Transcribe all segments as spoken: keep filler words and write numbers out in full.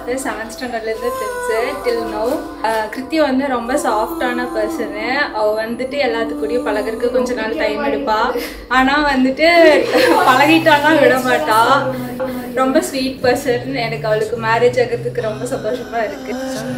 பார்த்து செவன்த் ஸ்டாண்டர்ட்லேருந்து friends till now. Kriti வந்து ரொம்ப சாஃப்டான பர்சனு. அவள் வந்துட்டு எல்லாத்துக்கூடயும் பழகிறதுக்கு கொஞ்ச நாள் டைம் எடுப்பா. ஆனால் வந்துட்டு பழகிட்டாலாம் விட மாட்டா. ரொம்ப ஸ்வீட் பர்சன். எனக்கு அவளுக்கு மேரேஜ் ஆகிறதுக்கு ரொம்ப சந்தோஷமாக இருக்குது.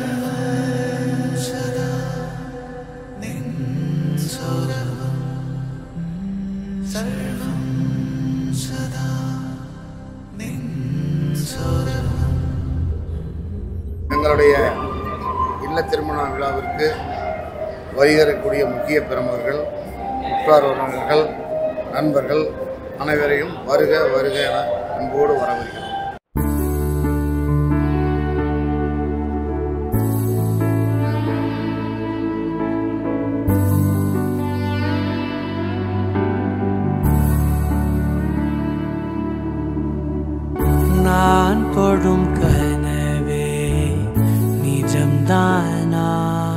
எங்களுடைய இல்ல திருமண விழாவிற்கு வருகிறக்கூடிய முக்கிய பிரமுகர்கள், உற்றார் உறவினர்கள், நண்பர்கள் அனைவரையும் வருக வருக என அன்போடு வரவேற்கிறோம். நான் தொடும் கனவே நிஜம்தானா,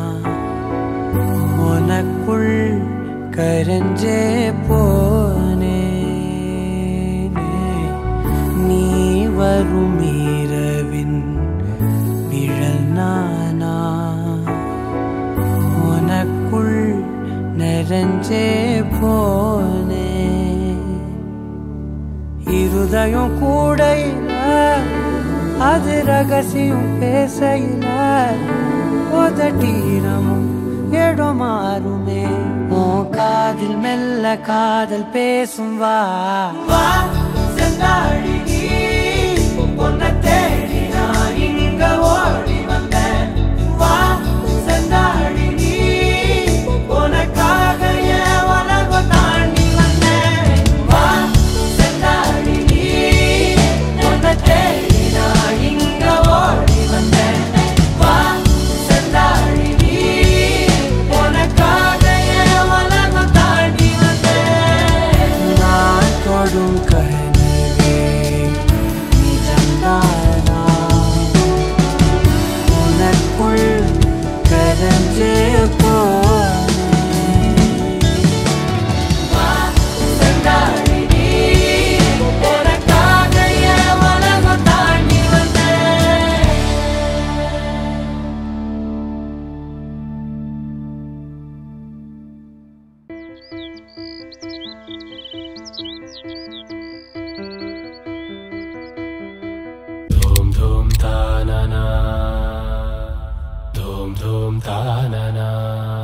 உனக்குள் கரஞ்சே போனே, நீ வரும் இரவின் நிழல் நானா, உனக்குள் நிறைஞ்சே போனே, இருதயம் கூடையில அது ரகசியம் பேசையில உதட்டீரமும் இடம் மாறுமே, உன் காதில் மெல்ல காதல் பேசும். வா வா செந்தாழி நீ, உன்னை தேடி நான் இங்க ஓடி வந்தேன். வா செந்தாழி நீ, உனக்காக என் உலகம் தாண்டி வந்தேன். வா செந்தாழி நீ, உன்னை தேடி நான் இங்க ஓடி வந்தேன். வா செந்தாழி நீ, உனக்காக என் உலகம் தாண்டி வந்தேன். நான் தொடும் கனவே நிஜம்தானா, உனக்குள் கரஞ்சே போனே. வா செந்தாழி நீ, உனக்காக என் உலகம் தாண்டி வந்தேன். Dum dum ta na na, dum dum ta na na.